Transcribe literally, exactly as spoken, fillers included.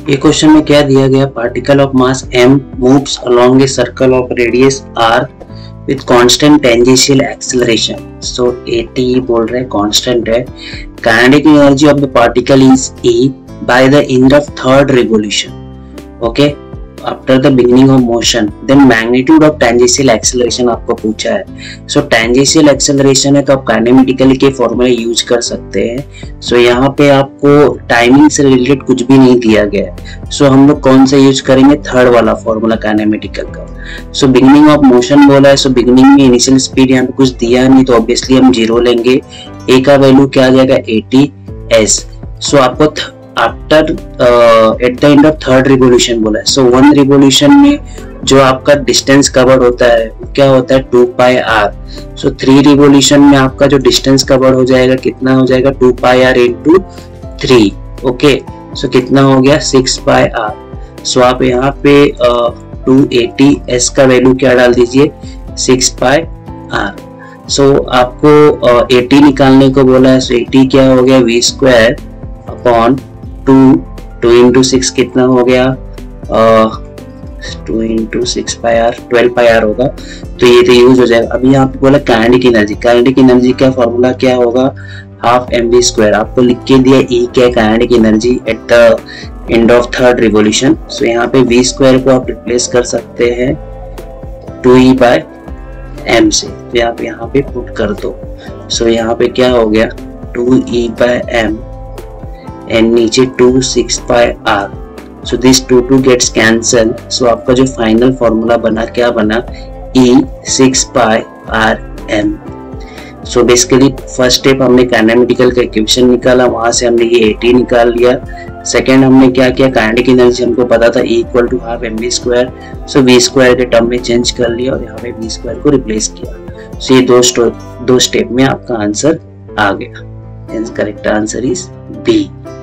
ये क्वेश्चन में क्या दिया गया, particle of mass m moves along a circle of radius r with constant tangential acceleration. So at बोल रहे हैं कांस्टेंट है. Kinetic energy of the particle is E by the end of third revolution. Okay, after the beginning of motion. Then magnitude of tangential acceleration आपको पूछा है. So tangential acceleration है तो आप काइनेमेटिकली के फॉर्मूले यूज कर सकते हैं. So यहाँ पे आपको टाइमिंग से रिलेटेड कुछ भी नहीं दिया गया है. So हम लोग कौन सा यूज करेंगे, थर्ड वाला फॉर्मूला काइनेमेटिकल का. सो बिगिनिंग ऑफ मोशन बोला है. सो बिगिनिंग में इनिशियल स्पीड यहाँ पे कुछ दिया नहीं तो ऑब्वियसली हम जीरो लेंगे. ए का वैल्यू क्या आ जाएगा, एटी एस. सो आपको after at the end of third revolution बोला है. सो वन रिवोल्यूशन में जो आपका डिस्टेंस कवर होता है क्या होता है, two pi R. So three revolution में आपका जो डिस्टेंस कवर हो जाएगा कितना हो जाएगा, two pi R into three. Okay, so कितना हो गया, सिक्स पाई आर. सो आप यहाँ पे टू एटी एस का वैल्यू क्या डाल दीजिए, सिक्स पाई आर. सो आपको एटी uh, निकालने को बोला है. सो एटी क्या हो गया, V square upon two, two into six कितना हो गया, two into six pi R, twelve pi R होगा. तो ये तो यूज हो जाएगा. अभी यहाँ पे बोला काइनेटिक एनर्जी. काइनेटिक एनर्जी का फॉर्मूला क्या होगा, हाफ एम वी स्क्वायर. आपको लिख के दिया ई क्या kinetic energy at the end of third revolution. So यहाँ पे वी स्क्वायर को आप रिप्लेस कर सकते हैं टू ई बाय एम से. तो यहाँ पे यहाँ पे पुट कर दो. सो so, यहाँ पे क्या हो गया, two E by M and नीचे two six pi R. So this two two gets cancel. So आपका जो फाइनल फॉर्मूला बना क्या बना, E six pi R M. So basically first step हमने काइनेमेटिकल का इक्वेशन निकाला, वहां से हमने ये एटी निकाल लिया. सेकेंड हमने क्या किया, काइनेटिक एनर्जी हमको पता था E equal to half M V square. So V square के टर्म में चेंज कर लिया और यहाँ पे वी स्क्वायर को रिप्लेस किया. सो so, ये दो दो स्टेप में आपका आंसर आ गया. Correct answer is B.